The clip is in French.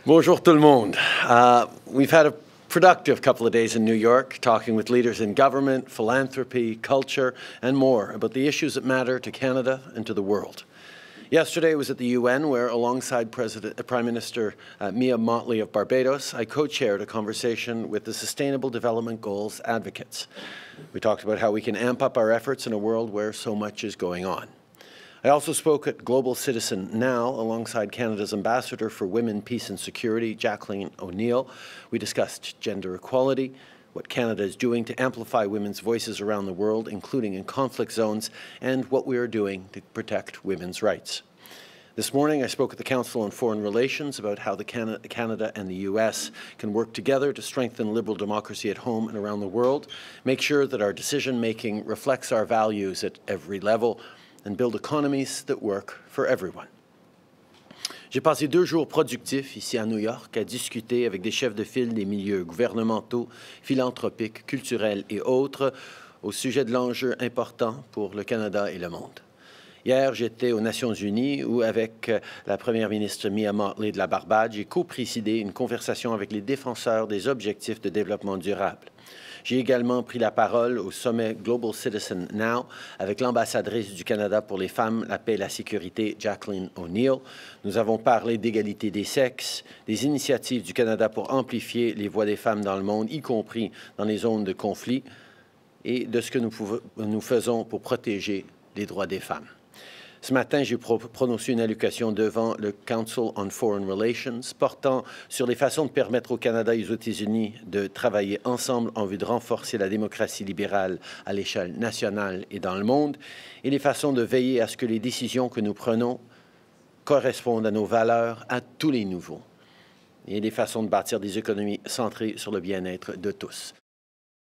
Bonjour tout le monde. We've had a productive couple of days in New York, talking with leaders in government, philanthropy, culture, and more about the issues that matter to Canada and to the world. Yesterday I was at the UN where, alongside Prime Minister Mia Mottley of Barbados, I co-chaired a conversation with the Sustainable Development Goals advocates. We talked about how we can amp up our efforts in a world where so much is going on. I also spoke at Global Citizen Now alongside Canada's Ambassador for Women, Peace and Security, Jacqueline O'Neill. We discussed gender equality, what Canada is doing to amplify women's voices around the world, including in conflict zones, and what we are doing to protect women's rights. This morning, I spoke at the Council on Foreign Relations about how Canada and the U.S. can work together to strengthen liberal democracy at home and around the world, make sure that our decision-making reflects our values at every level, and build economies that work for everyone. J'ai passé 2 jours productifs ici à New York à discuter avec des chefs de file des milieux gouvernementaux, philanthropiques, culturels et autres au sujet de l'enjeu important pour le Canada et le monde. Hier, j'étais aux Nations Unies où, avec la première ministre Mia Mottley de la Barbade, j'ai co-présidé une conversation avec les défenseurs des objectifs de développement durable. J'ai également pris la parole au sommet Global Citizen Now avec l'ambassadrice du Canada pour les femmes, la paix et la sécurité, Jacqueline O'Neill. Nous avons parlé d'égalité des sexes, des initiatives du Canada pour amplifier les voix des femmes dans le monde, y compris dans les zones de conflit, et de ce que nous faisons pour protéger les droits des femmes. Ce matin, j'ai prononcé une allocution devant le Council on Foreign Relations portant sur les façons de permettre au Canada et aux États-Unis de travailler ensemble en vue de renforcer la démocratie libérale à l'échelle nationale et dans le monde, et les façons de veiller à ce que les décisions que nous prenons correspondent à nos valeurs à tous les niveaux, et les façons de bâtir des économies centrées sur le bien-être de tous.